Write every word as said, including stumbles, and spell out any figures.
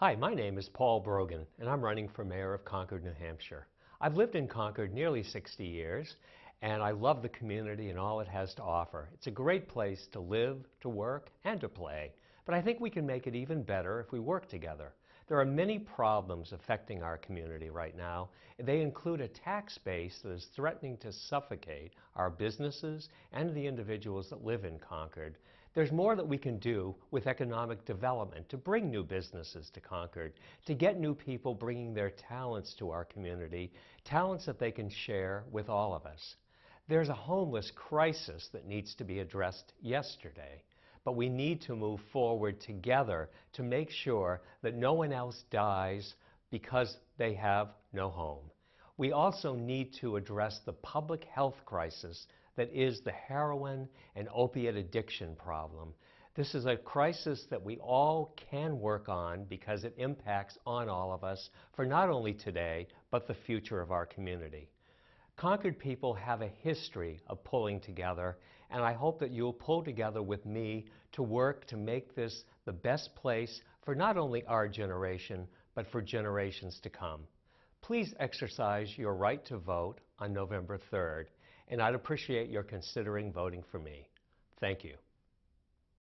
Hi, my name is Paul Brogan, and I'm running for mayor of Concord, New Hampshire. I've lived in Concord nearly sixty years, and I love the community and all it has to offer. It's a great place to live, to work, and to play, but I think we can make it even better if we work together. There are many problems affecting our community right now. They include a tax base that is threatening to suffocate our businesses and the individuals that live in Concord. There's more that we can do with economic development to bring new businesses to Concord, to get new people bringing their talents to our community, talents that they can share with all of us. There's a homeless crisis that needs to be addressed yesterday, but we need to move forward together to make sure that no one else dies because they have no home. We also need to address the public health crisis that is the heroin and opiate addiction problem. This is a crisis that we all can work on because it impacts on all of us for not only today, but the future of our community. Concord people have a history of pulling together, and I hope that you'll pull together with me to work to make this the best place for not only our generation, but for generations to come. Please exercise your right to vote on November third, and I'd appreciate your considering voting for me. Thank you.